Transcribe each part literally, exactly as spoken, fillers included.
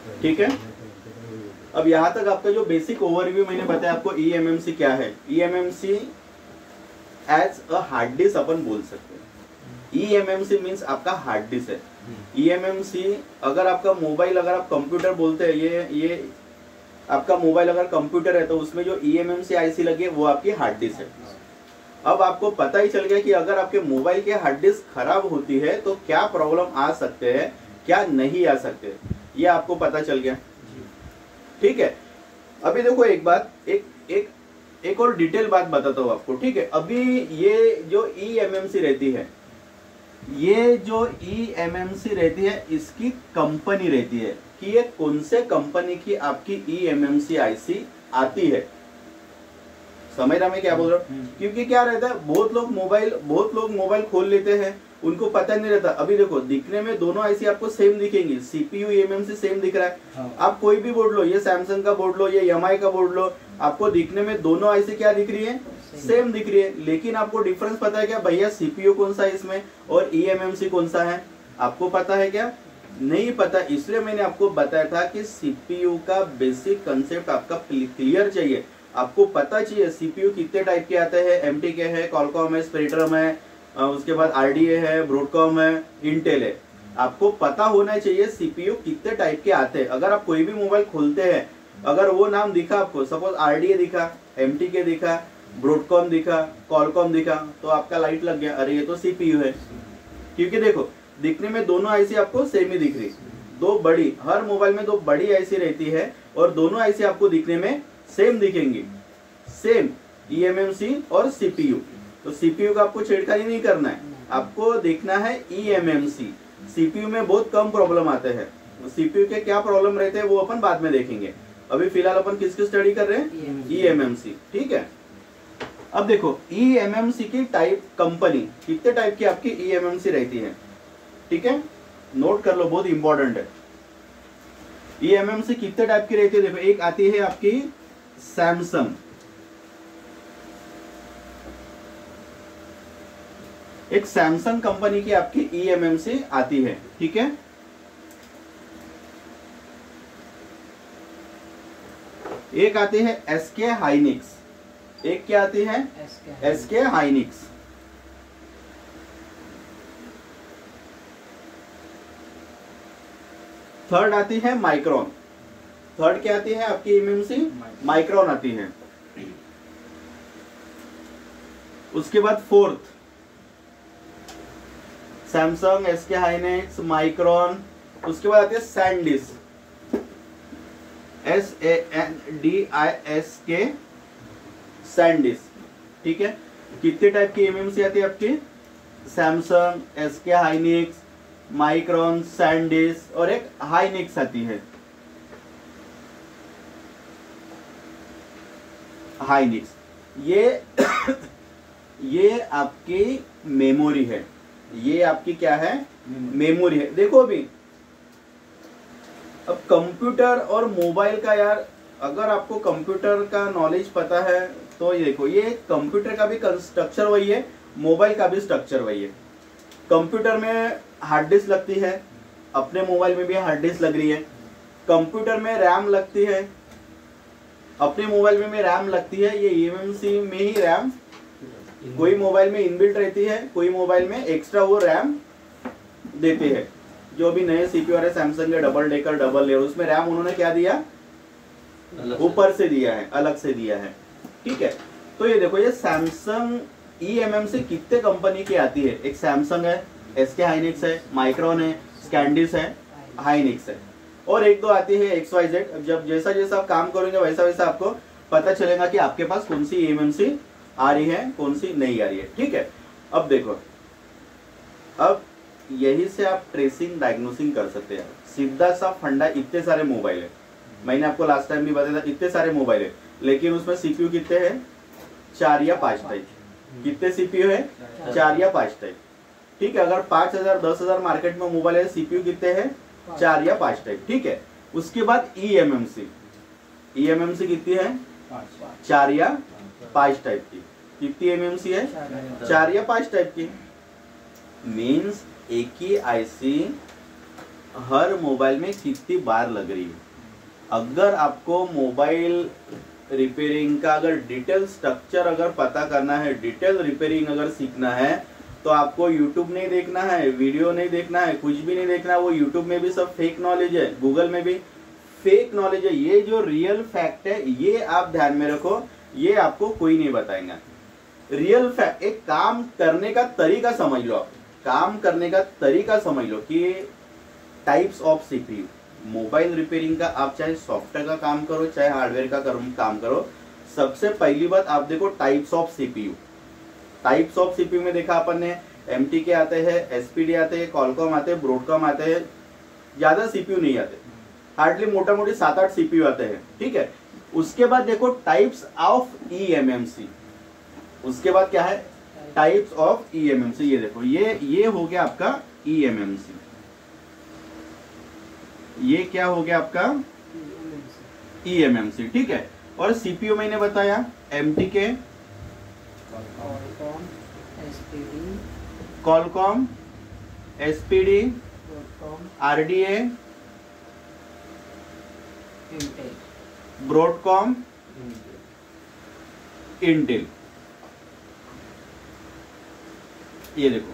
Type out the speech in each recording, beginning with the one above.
ठीक है। अब यहाँ तक आपका जो बेसिक ओवरव्यू मैंने बताया आपको, ई एम एम सी क्या है। E M M C as a hard disk अपन बोल सकते हैं। E M M C means आपका हार्ड डिस्क है। ई एम एम सी अगर आपका मोबाइल, अगर आप कंप्यूटर बोलते हैं, ये ये आपका मोबाइल अगर कंप्यूटर है तो उसमें जो E M M C IC लगी है वो आपकी हार्ड डिस्क है। अब आपको पता ही चल गया कि अगर आपके मोबाइल के हार्ड डिस्क खराब होती है तो क्या प्रॉब्लम आ सकते हैं, क्या नहीं आ सकते, ये आपको पता चल गया। ठीक है। अभी देखो एक बात, एक एक एक और डिटेल बात बताता हूँ आपको। ठीक है। अभी ये जो ई एम एम सी रहती है, ये जो ई एम एम सी रहती है, इसकी कंपनी रहती है कि ये कौन से कंपनी की आपकी E M M C IC आती है। समझ रहा मैं क्या बोल रहा हूँ? क्योंकि क्या रहता है, बहुत लोग मोबाइल बहुत लोग मोबाइल खोल लेते हैं, उनको पता नहीं रहता। अभी देखो दिखने में दोनों आईसी आपको सेम दिखेंगी, CPU E M M C same दिख रहा है। हाँ। आप कोई भी बोर्ड लो, ये सैमसंग का बोर्ड लो, ये एम आई का बोर्ड लो, आपको दिखने में दोनों आईसी क्या दिख रही है, सेम दिख रही है। लेकिन आपको डिफरेंस पता है क्या भैया, सीपीयू कौन सा है इसमें और ई एम एम सी कौन सा है, आपको पता है क्या? नहीं पता। इसलिए मैंने आपको बताया था कि सीपीयू का बेसिक कंसेप्ट आपका क्लियर चाहिए। आपको पता चाहिए सीपीयू कितने टाइप के आते हैं, एमटी के है, कॉलकॉम है, स्पेक्ट्रम है, उसके बाद आरडीए है, ब्रॉडकॉम है, इंटेल है। आपको पता होना चाहिए सीपीयू कितने टाइप के आते हैं। अगर आप कोई भी मोबाइल खोलते हैं, अगर वो नाम दिखा आपको, सपोज आरडीए दिखा, एमटी के दिखा, ब्रॉडकॉम दिखा, कॉलकॉम दिखा, तो आपका लाइट लग गया, अरे ये तो सीपीयू है। क्योंकि देखो दिखने में दोनों आईसी आपको सेम ही दिख रही, दो बड़ी, हर मोबाइल में दो बड़ी आईसी रहती है और दोनों आईसी आपको दिखने में सेम दिखेंगी, same E M M C और सीपीयू। तो सीपीयू का आपको छेड़खानी नहीं करना है, आपको देखना है E M M C. CPU में बहुत कम प्रॉब्लम आते हैं, सीपीयू के क्या प्रॉब्लम रहते हैं वो अपन बाद में देखेंगे। अभी फिलहाल अपन किसकी स्टडी कर रहे हैं, ई एम एम सी। ठीक है। अब देखो ई एम एम सी की टाइप, कंपनी कितने टाइप की आपकी ई एम एम सी रहती है। ठीक है, नोट कर लो, बहुत इंपॉर्टेंट है। ई एम एम सी कितने टाइप की रहती है, देखो एक आती है आपकी सैमसंग, एक सैमसंग कंपनी की आपकी ई एम एम सी आती है। ठीक है। एक आती है एसके हाइनिक्स, एक क्या आती है, एसके हाइनिक्स। थर्ड आती है माइक्रोन, थर्ड क्या आती है आपकी E M M C, Micron आती है। उसके बाद fourth Samsung, SK Hynix, Micron. उसके बाद आती है SanDisk, S A N D I S K, SanDisk. ठीक है। कितने टाइप की ई एम एम सी आती है आपकी, Samsung, SK Hynix, Micron, SanDisk और एक हाइनिक्स आती है, हाइनिक्स। ये ये आपकी मेमोरी है, ये आपकी क्या है, मेमोरी है। देखो अभी अब कंप्यूटर और मोबाइल का, यार अगर आपको कंप्यूटर का नॉलेज पता है तो ये देखो, ये कंप्यूटर का भी स्ट्रक्चर वही है, मोबाइल का भी स्ट्रक्चर वही है। कंप्यूटर में हार्ड डिस्क लगती है, अपने मोबाइल में भी हार्ड डिस्क लग रही है। कंप्यूटर में रैम लगती है, अपने मोबाइल में भी रैम लगती है। ये ई एम एम सी में ही रैम कोई मोबाइल में इनबिल्ट रहती है, कोई मोबाइल में एक्स्ट्रा वो रैम देते हैं। जो भी नए सीपीयू आ रहे सैमसंग के डबल डेकर, डबल लेयर, उसमें रैम उन्होंने क्या दिया, ऊपर से दिया है, अलग से दिया है। ठीक है। तो ये देखो, ये Samsung E M M C कितने कंपनी की आती है, एक सैमसंग है, एसके हाइनिक्स है, माइक्रोन है, स्कैंडिस है, हाइनिक्स है, और एक दो आती है एक्स वाई जेड। जब जैसा जैसा आप काम करेंगे वैसा वैसा आपको पता चलेगा कि आपके पास कौन सी ई एम एम सी आ रही है, कौन सी नहीं आ रही है। ठीक है। अब देखो, अब यही से आप ट्रेसिंग, डायग्नोसिंग कर सकते हैं। सीधा सा फंडा, इतने सारे मोबाइल है, मैंने आपको लास्ट टाइम भी बताया था, इतने सारे मोबाइल है, लेकिन उसमें सीपीयू कितने हैं, चार या पांच टाइप। कितने सीपीयू है, चार या पांच टाइप। ठीक है। अगर पांच हजार दस हजार मार्केट में मोबाइल है, सीपीयू कितने हैं, चार या पांच टाइप। ठीक है। उसके बाद E M M C, E M M C कितनी है, चार या पांच टाइप की। कितनी एम एम सी है, चार या पांच टाइप की। मीन्स एक ही आईसी हर मोबाइल में कितनी बार लग रही है। अगर आपको मोबाइल रिपेयरिंग का अगर डिटेल स्ट्रक्चर अगर पता करना है, डिटेल रिपेयरिंग अगर सीखना है, तो आपको यूट्यूब नहीं देखना है, वीडियो नहीं देखना है, कुछ भी नहीं देखना है। वो यूट्यूब में भी सब फेक नॉलेज है, गूगल में भी फेक नॉलेज है। ये जो रियल फैक्ट है ये आप ध्यान में रखो, ये आपको कोई नहीं बताएगा। रियल फैक्ट, एक काम करने का तरीका समझ लो आप, काम करने का तरीका समझ लो कि types of CPU. Mobile repairing का आप चाहे सॉफ्टवेयर का काम करो चाहे हार्डवेयर का काम करो, सबसे पहली बात आप देखो types of CPU. Types of CPU में देखा अपन ने एमटीके आते हैं, एसपीडी आते हैं, कॉलकॉम आते हैं, ब्रॉडकॉम आते हैं, ज्यादा सीपीयू नहीं आते, हार्डली मोटा मोटी सात आठ सीपीयू आते हैं, ठीक है। उसके बाद देखो टाइप्स ऑफ ईएमएमसी, उसके बाद क्या है टाइप्स ऑफ ईएमएमसी। ये देखो ये ये हो गया आपका ईएमएमसी, ये क्या हो गया आपका ईएमएमसी, ठीक है। और सीपीयू मैंने बताया MTK, Qualcomm, SPD, RDA, Broadcom, Intel. ये देखो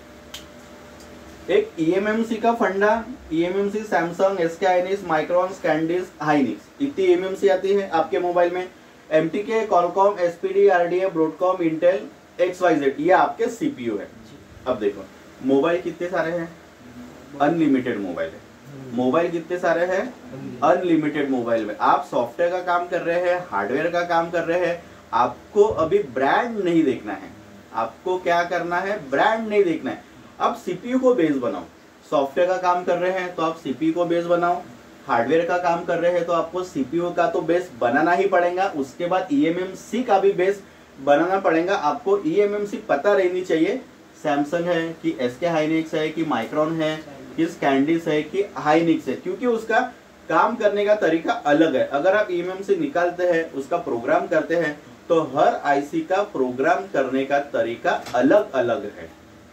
एक ईएमएमसी का फंडा, eMMC Samsung, SK Hynix, Micron, SanDisk, Hynix, इतनी ईएमएमसी आती है आपके मोबाइल में। MTK, Qualcomm, SPD, RDA, Broadcom, Intel, X Y Z, ये आपके सीपीयू है। अब देखो मोबाइल कितने सारे हैं, अनलिमिटेड मोबाइल है। मोबाइल कितने सारे हैं, अनलिमिटेड मोबाइल में आप सॉफ्टवेयर का काम कर रहे हैं, हार्डवेयर का काम कर रहे हैं। आपको अभी ब्रांड नहीं देखना है, आपको क्या करना है, ब्रांड नहीं देखना है। अब सीपीयू को बेस बनाओ, सॉफ्टवेयर का काम कर रहे हैं तो आप सीपीयू को बेस बनाओ, हार्डवेयर का काम कर रहे हैं तो आपको सीपीयू का तो बेस बनाना ही पड़ेगा। उसके बाद ईएमएमसी का भी बेस बनाना पड़ेगा। आपको ईएमएमसी पता रहनी चाहिए, सैमसंग है कि एसके हाइनिक्स है कि माइक्रोन है कि स्कैंडिस है कि हाइनिक्स है, क्योंकि उसका काम करने का तरीका अलग है। अगर आप ईएमएमसी निकालते हैं, उसका प्रोग्राम करते हैं, तो हर आईसी का प्रोग्राम करने का तरीका अलग अलग है।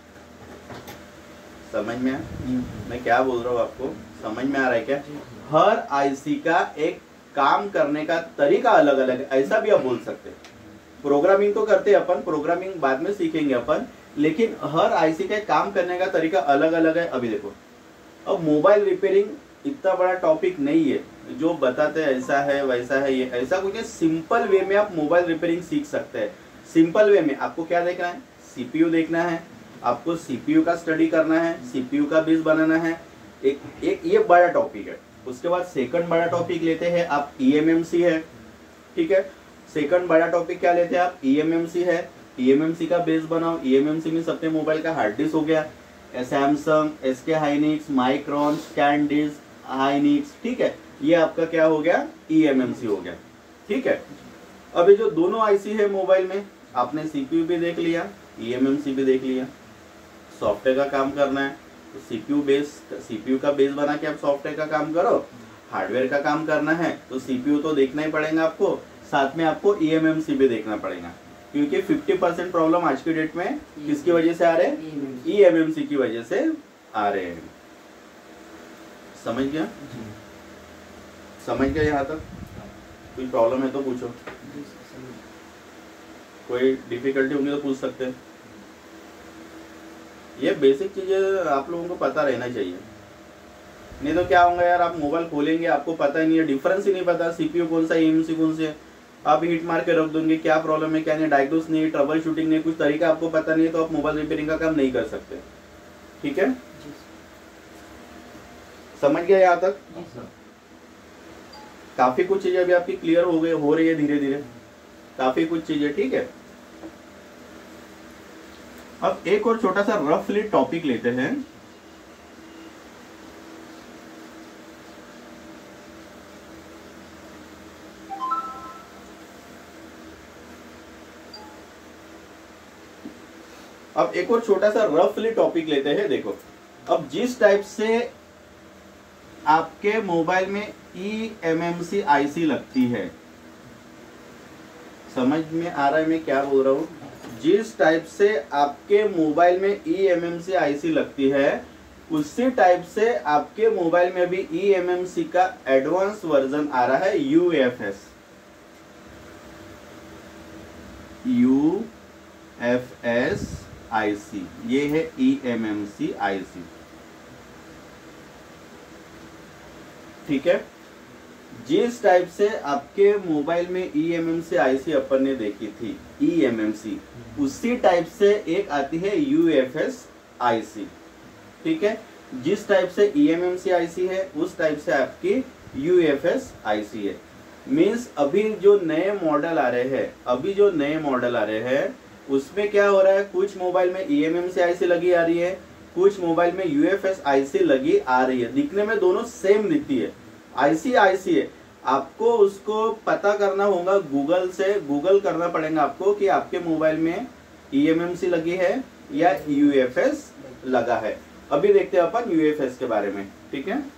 समझ में आ? मैं क्या बोल रहा हूँ आपको समझ में आ रहा है क्या? हर आईसी का एक काम करने का तरीका अलग अलग है, ऐसा भी आप बोल सकते हैं। प्रोग्रामिंग तो करते हैं अपन, प्रोग्रामिंग बाद में सीखेंगे अपन, लेकिन हर आईसी का काम करने का तरीका अलग अलग है। अभी देखो, अब मोबाइल रिपेयरिंग इतना बड़ा टॉपिक नहीं है जो बताते हैं ऐसा है वैसा है, ये ऐसा कुछ है। सिंपल वे में आप मोबाइल रिपेयरिंग सीख सकते हैं। सिंपल वे में आपको क्या देखना है, सीपीयू देखना है, आपको सीपीयू का स्टडी करना है, सीपीयू का बेस बनाना है। एक एक ये बड़ा टॉपिक है। उसके बाद सेकंड बड़ा टॉपिक लेते हैं आप, ईएमएमसी है, ठीक है। सेकंड बड़ा टॉपिक क्या लेते हैं आप, ईएमएमसी है। ईएमएमसी का बेस बनाओ। ईएमएमसी में सबने मोबाइल का हार्ड डिस्क हो गया, Samsung, SK Hynix, Micron, SanDisk, Hynix, ठीक है। ये आपका क्या हो गया, ईएमएमसी हो गया, ठीक है। अभी जो दोनों आईसी है मोबाइल में, आपने सीपीयू भी देख लिया, ईएमएमसी भी देख लिया। सॉफ्टवेयर का काम करना है तो सीपीयू बेस, सीपीयू का बेस बना के आप सॉफ्टवेयर का काम करो। हार्डवेयर का काम करना है तो सीपीयू तो देखना ही पड़ेगा आपको, साथ में आपको ईएमएमसी भी देखना पड़ेगा, क्योंकि फिफ्टी परसेंट प्रॉब्लम आज की डेट में किसकी वजह से आ रहे हैं, ईएमएमसी की वजह से आ रहे हैं। समझ गया, समझ गया यहाँ तक? कोई प्रॉब्लम है तो पूछो, कोई डिफिकल्टी होगी तो पूछ सकते हैं। ये बेसिक चीजें आप लोगों को पता रहना चाहिए, नहीं तो क्या होगा यार, आप मोबाइल खोलेंगे आपको पता ही नहीं है, डिफरेंस ही नहीं पता सीपीयू कौन सा ईएमएमसी कौन सी है, आप हिट मार के रख दोगे, क्या प्रॉब्लम है क्या नहीं, डायग्नोस नहीं, ट्रबल शूटिंग नहीं, कुछ तरीका आपको पता नहीं है, तो आप मोबाइल रिपेयरिंग का काम नहीं कर सकते। ठीक है, समझ गया यहाँ तक? काफी कुछ चीजें अभी आपकी क्लियर हो गई, हो रही है धीरे धीरे काफी कुछ चीजें, ठीक है। अब एक और छोटा सा रफली टॉपिक लेते हैं। अब एक और छोटा सा रफली टॉपिक लेते हैं। देखो, अब जिस टाइप से आपके मोबाइल में ईएमएमसी आईसी लगती है, समझ में आ रहा है मैं क्या बोल रहा हूं? जिस टाइप से आपके मोबाइल में ईएमएमसी आईसी लगती है, उसी टाइप से आपके मोबाइल में भी ई एम एम सी का एडवांस वर्जन आ रहा है, U F S. U F S I C, ये है ई एम एम सी आई सी। ठीक है, जिस टाइप से आपके मोबाइल में ई एम एम सी आई सी अपन ने देखी थी, ई एम एम सी, उसी टाइप से एक आती है U F S I C. ठीक है, जिस टाइप से ई एम एम सी आई सी है उस टाइप से आपकी U F S I C है। मीन्स अभी जो नए मॉडल आ रहे हैं अभी जो नए मॉडल आ रहे हैं उसमें क्या हो रहा है, कुछ मोबाइल में ई एम एम सी आई सी लगी आ रही है, कुछ मोबाइल में U F S I C लगी आ रही है। दिखने में दोनों सेम दिखती है, आईसी आईसी है। आपको उसको पता करना होगा गूगल से, गूगल करना पड़ेगा आपको कि आपके मोबाइल में ई एम एम सी लगी है या यू एफ एस लगा है। अभी देखते हैं अपन यू एफ एस के बारे में। ठीक है।